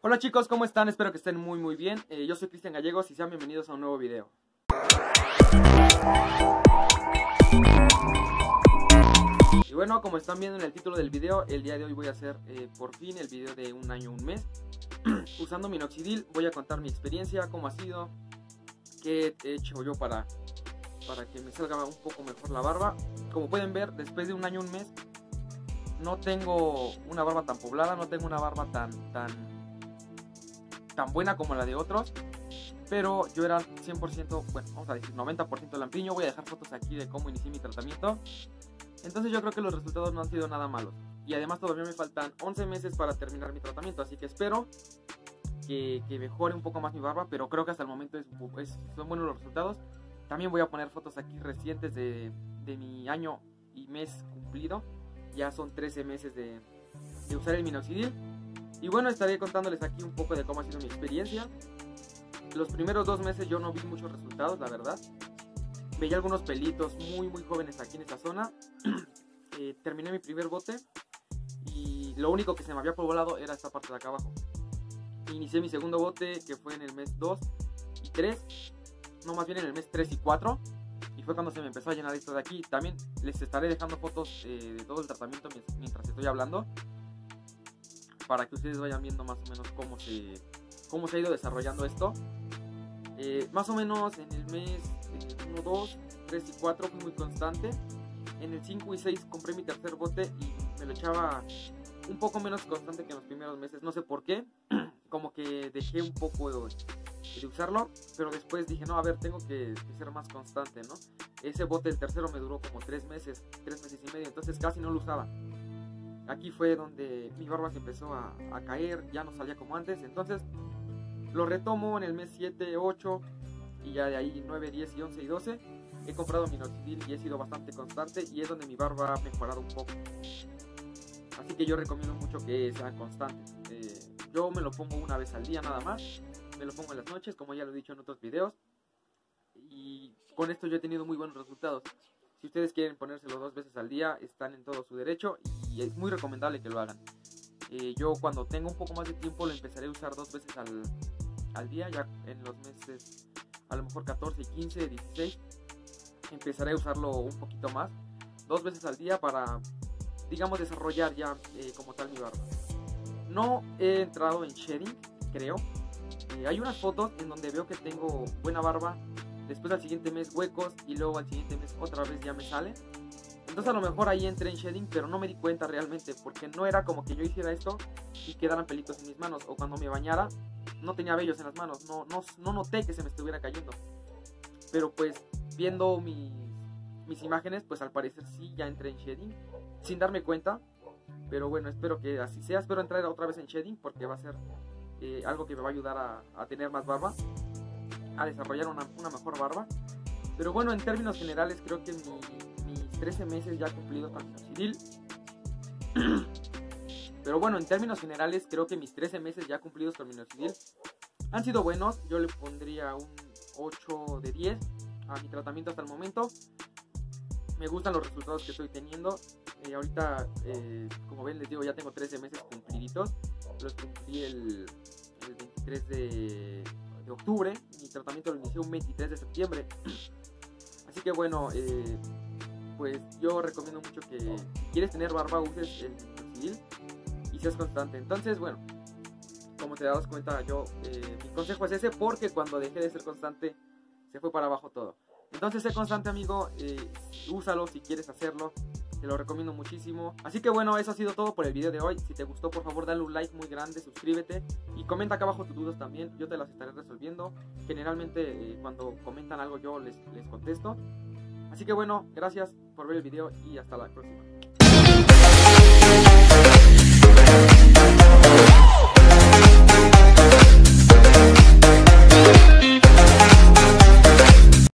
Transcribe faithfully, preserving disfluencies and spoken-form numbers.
Hola chicos, ¿cómo están? Espero que estén muy muy bien. eh, Yo soy Cristian Gallegos y sean bienvenidos a un nuevo video. Y bueno, como están viendo en el título del video, el día de hoy voy a hacer eh, por fin el video de un año, un mes. Usando minoxidil voy a contar mi experiencia, cómo ha sido, qué he hecho yo para, para que me salga un poco mejor la barba. Como pueden ver, después de un año, un mes, no tengo una barba tan poblada, no tengo una barba tan, tan, tan buena como la de otros. Pero yo era cien por ciento, bueno, vamos a decir noventa por ciento lampiño. Voy a dejar fotos aquí de cómo inicié mi tratamiento. Entonces yo creo que los resultados no han sido nada malos. Y además todavía me faltan once meses para terminar mi tratamiento. Así que espero que, que mejore un poco más mi barba. Pero creo que hasta el momento es, es, son buenos los resultados. También voy a poner fotos aquí recientes de, de mi año y mes cumplido. Ya son trece meses de, de usar el minoxidil. Y bueno, estaré contándoles aquí un poco de cómo ha sido mi experiencia. Los primeros dos meses yo no vi muchos resultados, la verdad. Veía algunos pelitos muy muy jóvenes aquí en esta zona. eh, Terminé mi primer bote y lo único que se me había poblado era esta parte de acá abajo. Inicié mi segundo bote, que fue en el mes dos y tres. No, más bien en el mes tres y cuatro. Y fue cuando se me empezó a llenar esto de aquí. También les estaré dejando fotos eh, de todo el tratamiento mientras estoy hablando, para que ustedes vayan viendo más o menos cómo se, cómo se ha ido desarrollando esto. Eh, más o menos en el mes uno, dos, tres y cuatro fui muy constante. En el cinco y seis compré mi tercer bote y me lo echaba un poco menos constante que en los primeros meses. No sé por qué, como que dejé un poco de, de usarlo. Pero después dije, no, a ver, tengo que, que ser más constante, ¿no? Ese bote, el tercero, me duró como tres meses, tres meses y medio. Entonces casi no lo usaba. Aquí fue donde mi barba se empezó a, a caer, ya no salía como antes. Entonces lo retomo en el mes siete, ocho y ya de ahí nueve, diez y once y doce. He comprado minoxidil y he sido bastante constante y es donde mi barba ha mejorado un poco. Así que yo recomiendo mucho que sean constantes. Eh, yo me lo pongo una vez al día nada más. Me lo pongo en las noches, como ya lo he dicho en otros videos. Y con esto yo he tenido muy buenos resultados. Si ustedes quieren ponérselo dos veces al día, están en todo su derecho y es muy recomendable que lo hagan. Eh, yo cuando tenga un poco más de tiempo lo empezaré a usar dos veces al, al día, ya en los meses a lo mejor catorce, quince, dieciséis. Empezaré a usarlo un poquito más, dos veces al día, para, digamos, desarrollar ya eh, como tal mi barba. No he entrado en shedding, creo. Eh, hay unas fotos en donde veo que tengo buena barba, después al siguiente mes huecos y luego al siguiente mes otra vez ya me sale. Entonces a lo mejor ahí entré en shedding, pero no me di cuenta realmente, porque no era como que yo hiciera esto y quedaran pelitos en mis manos, o cuando me bañara no tenía vellos en las manos, no, no, no noté que se me estuviera cayendo. Pero pues viendo mis, mis imágenes, pues al parecer sí ya entré en shedding, sin darme cuenta. Pero bueno, espero que así sea, espero entrar otra vez en shedding, porque va a ser eh, algo que me va a ayudar a, a tener más barba, a desarrollar una, una mejor barba. Pero bueno, en términos generales creo que mi, mis trece meses ya cumplidos con minoxidil. Pero bueno, en términos generales creo que mis trece meses ya cumplidos con minoxidil han sido buenos. Yo le pondría un ocho de diez a mi tratamiento hasta el momento. Me gustan los resultados que estoy teniendo. Eh, ahorita, eh, como ven, les digo, ya tengo trece meses cumpliditos. Los cumplí el, el veintitrés de, de octubre. Mi tratamiento lo inicié un veintitrés de septiembre. Así que bueno, eh, pues yo recomiendo mucho que si quieres tener barba, uses el minoxidil y seas constante. Entonces, bueno, como te das cuenta, yo eh, mi consejo es ese, porque cuando dejé de ser constante se fue para abajo todo. Entonces sé constante, amigo, eh, úsalo si quieres hacerlo, te lo recomiendo muchísimo. Así que bueno, eso ha sido todo por el video de hoy. Si te gustó, por favor dale un like muy grande, suscríbete y comenta acá abajo tus dudas también, yo te las estaré resolviendo. Generalmente eh, cuando comentan algo yo les, les contesto. Así que bueno, gracias por ver el video y hasta la próxima.